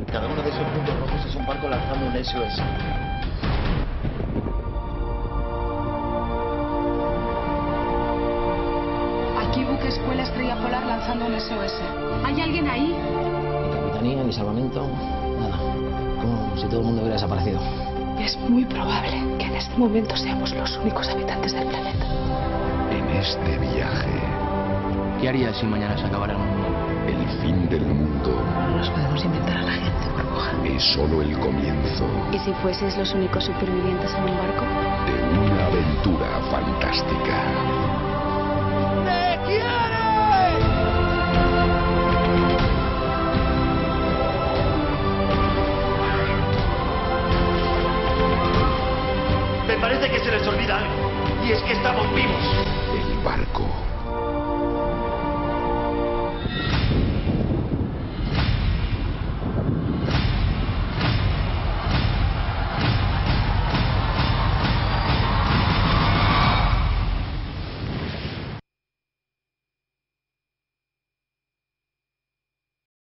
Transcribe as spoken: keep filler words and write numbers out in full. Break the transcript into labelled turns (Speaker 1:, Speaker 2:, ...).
Speaker 1: Cada uno de esos puntos rojos es un barco lanzando un S O S.
Speaker 2: Aquí buque escuela Estrella Polar lanzando un S O S. ¿Hay alguien ahí?
Speaker 3: Ni capitanía, ni salvamento, nada. Como si todo el mundo hubiera desaparecido.
Speaker 2: Es muy probable que en este momento seamos los únicos habitantes del planeta.
Speaker 4: En este viaje,
Speaker 3: ¿Qué harías si mañana se acabara el mundo?
Speaker 4: el fin del mundo
Speaker 2: No nos podemos inventar a la gente, burbuja.
Speaker 4: es solo el comienzo
Speaker 5: ¿Y si fueseis los únicos supervivientes en un barco?
Speaker 4: de una aventura fantástica.
Speaker 1: Me parece que se les olvida algo. Y es que estamos vivos.
Speaker 4: El barco.